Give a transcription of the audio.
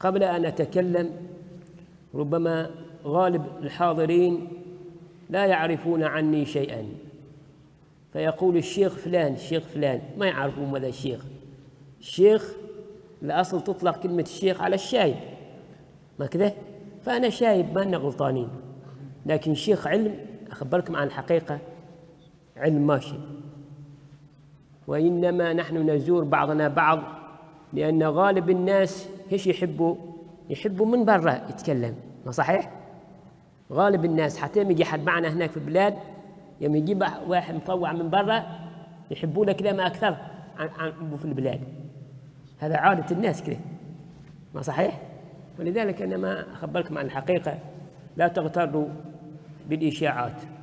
قبل أن أتكلم ربما غالب الحاضرين لا يعرفون عني شيئا، فيقول الشيخ فلان الشيخ فلان، ما يعرفون ماذا الشيخ. الشيخ الأصل تطلق كلمة الشيخ على الشايب، ما كذا؟ فأنا شايب، ما أنا غلطانين، لكن شيخ علم أخبركم عن الحقيقة، علم ماشي. وإنما نحن نزور بعضنا بعض لأن غالب الناس ايش يحبوا من برا يتكلم، ما صحيح؟ غالب الناس حتى يجي حد معنا هناك في البلاد يوم يجيب واحد مطوع من برا يحبوا له كذا ما أكثر عن في البلاد. هذا عادة الناس كذا، ما صحيح؟ ولذلك أنا ما أخبركم عن الحقيقة، لا تغتروا بالإشاعات.